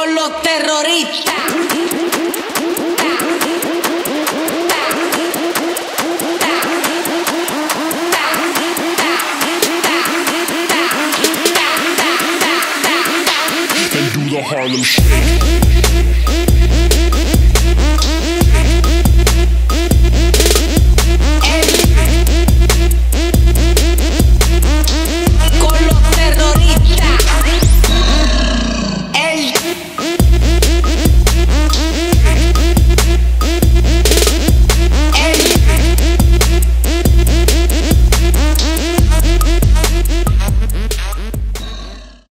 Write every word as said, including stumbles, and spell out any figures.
con los terroristas. And do the Harlem Shake.